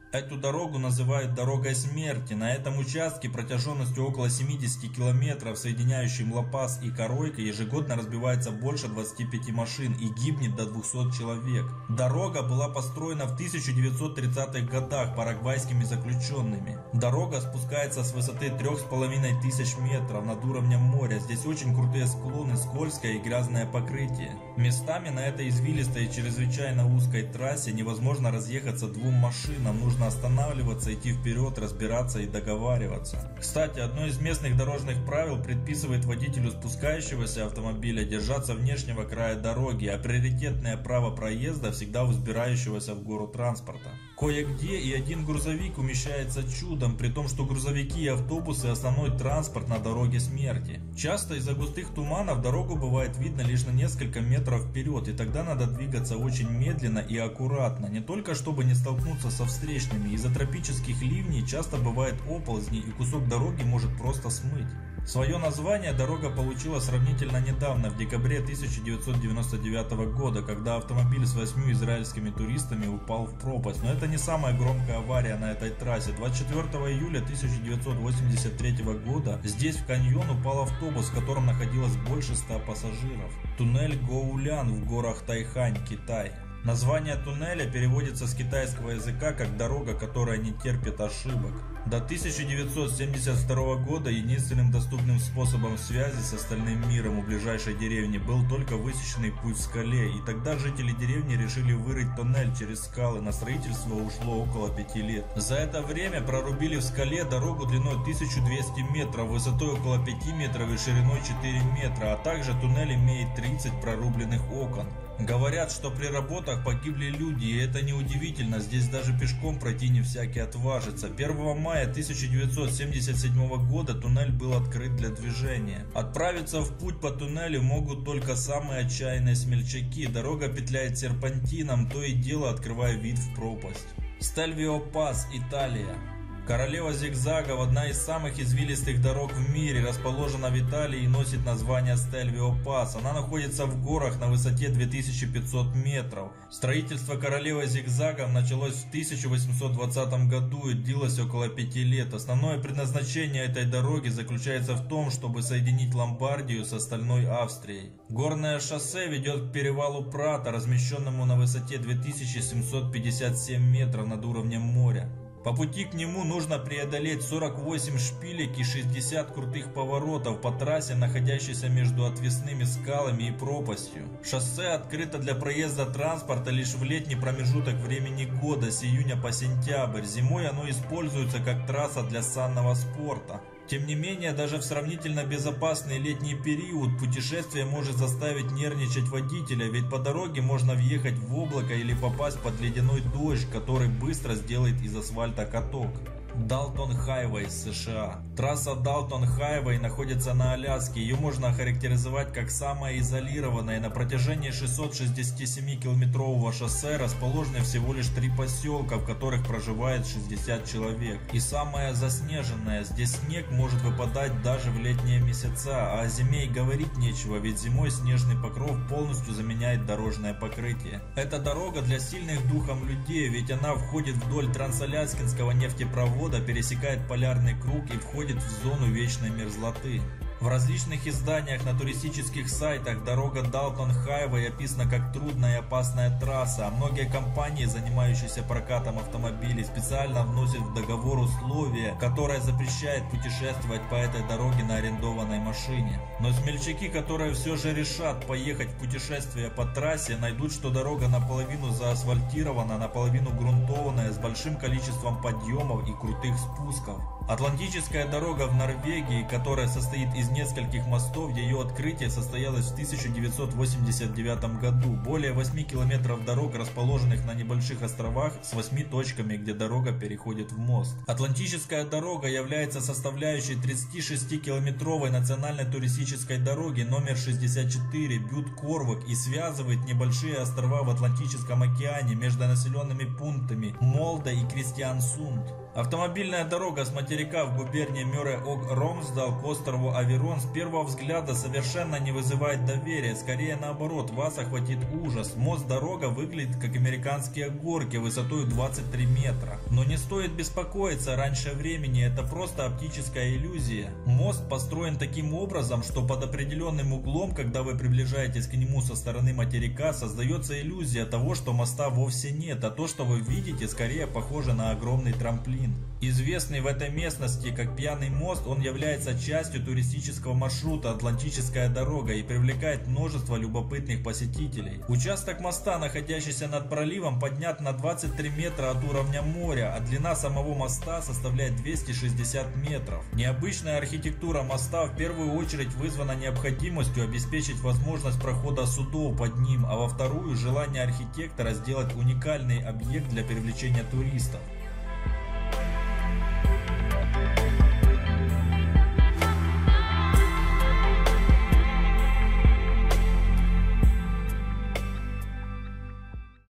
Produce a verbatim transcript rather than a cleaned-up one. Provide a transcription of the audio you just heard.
Эту дорогу называют дорогой смерти. На этом участке протяженностью около семидесяти километров, соединяющим Ла-Пас и Коройко, ежегодно разбивается больше двадцати пяти машин и гибнет до двухсот человек. Дорога была построена в тысяча девятьсот тридцатых годах парагвайскими заключенными. Дорога спускается с высоты трёх с половиной тысяч метров над уровнем моря. Здесь очень крутые склоны, скользкое и грязное покрытие. Местами на этой извилистой и чрезвычайно узкой трассе невозможно разъехаться двум машинам. Нужно останавливаться, идти вперед, разбираться и договариваться. Кстати, одно из местных дорожных правил предписывает водителю спускающегося автомобиля держаться внешнего края дороги, а приоритетное право проезда всегда у взбирающегося в гору транспорта. Кое-где и один грузовик умещается чудом, при том, что грузовики и автобусы – основной транспорт на дороге смерти. Часто из-за густых туманов дорогу бывает видно лишь на несколько метров вперед, и тогда надо двигаться очень медленно и аккуратно, не только чтобы не столкнуться со встречными. Из-за тропических ливней часто бывает оползни, и кусок дороги может просто смыть. Свое название дорога получила сравнительно недавно, в декабре тысяча девятьсот девяносто девятого года, когда автомобиль с восьмью израильскими туристами упал в пропасть. Но это не самая громкая авария на этой трассе. двадцать четвёртого июля тысяча девятьсот восемьдесят третьего года здесь в каньон упал автобус, в котором находилось больше ста пассажиров. Туннель Гоулян в горах Тайхань, Китай. Название туннеля переводится с китайского языка как «дорога, которая не терпит ошибок». До тысяча девятьсот семьдесят второго года единственным доступным способом связи с остальным миром у ближайшей деревни был только высеченный путь в скале, и тогда жители деревни решили вырыть туннель через скалы. На строительство ушло около пяти лет. За это время прорубили в скале дорогу длиной тысячу двести метров, высотой около пяти метров и шириной четыре метра, а также туннель имеет тридцать прорубленных окон. Говорят, что при работах погибли люди, и это неудивительно, здесь даже пешком пройти не всякий отважится. первого мая тысяча девятьсот семьдесят седьмого года туннель был открыт для движения. Отправиться в путь по туннелю могут только самые отчаянные смельчаки. Дорога петляет серпантином, то и дело открывая вид в пропасть. Стельвио Пас, Италия. Королева зигзагов, одна из самых извилистых дорог в мире, расположена в Италии и носит название Стельвио Пас. Она находится в горах на высоте две тысячи пятьсот метров. Строительство Королевы зигзагов началось в тысяча восемьсот двадцатом году и длилось около пяти лет. Основное предназначение этой дороги заключается в том, чтобы соединить Ломбардию с остальной Австрией. Горное шоссе ведет к перевалу Прата, размещенному на высоте две тысячи семьсот пятьдесят семь метров над уровнем моря. По пути к нему нужно преодолеть сорок восемь шпилек и шестьдесят крутых поворотов по трассе, находящейся между отвесными скалами и пропастью. Шоссе открыто для проезда транспорта лишь в летний промежуток времени года, с июня по сентябрь. Зимой оно используется как трасса для санного спорта. Тем не менее, даже в сравнительно безопасный летний период путешествие может заставить нервничать водителя, ведь по дороге можно въехать в облако или попасть под ледяной дождь, который быстро сделает из асфальта каток. Далтон Хайвей, США. Трасса Далтон Хайвей находится на Аляске. Ее можно охарактеризовать как самая изолированная. На протяжении шестисот шестидесяти семи километрового шоссе расположены всего лишь три поселка, в которых проживает шестьдесят человек. И самая заснеженная. Здесь снег может выпадать даже в летние месяца, а о зиме и говорить нечего, ведь зимой снежный покров полностью заменяет дорожное покрытие. Это дорога для сильных духом людей, ведь она входит вдоль Трансаляскинского нефтепровода, пересекает полярный круг и входит в зону вечной мерзлоты. В различных изданиях на туристических сайтах дорога Далтон Хайвей описана как трудная и опасная трасса, а многие компании, занимающиеся прокатом автомобилей, специально вносят в договор условие, которое запрещает путешествовать по этой дороге на арендованной машине. Но смельчаки, которые все же решат поехать в путешествие по трассе, найдут, что дорога наполовину заасфальтирована, наполовину грунтованная, с большим количеством подъемов и крутых спусков. Атлантическая дорога в Норвегии, которая состоит из нескольких мостов, ее открытие состоялось в тысяча девятьсот восемьдесят девятом году. Более восьми километров дорог, расположенных на небольших островах с восьми точками, где дорога переходит в мост. Атлантическая дорога является составляющей тридцатишестикилометровой национальной туристической дороги номер шестьдесят четыре Бют-Корвок и связывает небольшие острова в Атлантическом океане между населенными пунктами Молда и Кристиансунд. Автомобильная дорога с материка в губернии Мюррей-Ог-Ромсдал к острову Аверон с первого взгляда совершенно не вызывает доверия, скорее наоборот, вас охватит ужас. Мост-дорога выглядит как американские горки высотой двадцать три метра. Но не стоит беспокоиться раньше времени, это просто оптическая иллюзия. Мост построен таким образом, что под определенным углом, когда вы приближаетесь к нему со стороны материка, создается иллюзия того, что моста вовсе нет, а то, что вы видите, скорее похоже на огромный трамплин. Известный в этой местности как Пьяный мост, он является частью туристического маршрута «Атлантическая дорога» и привлекает множество любопытных посетителей. Участок моста, находящийся над проливом, поднят на двадцать три метра от уровня моря, а длина самого моста составляет двести шестьдесят метров. Необычная архитектура моста в первую очередь вызвана необходимостью обеспечить возможность прохода судов под ним, а во вторую – желание архитектора сделать уникальный объект для привлечения туристов.